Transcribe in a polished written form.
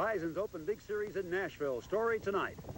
Bisons open big series in Nashville. Story tonight.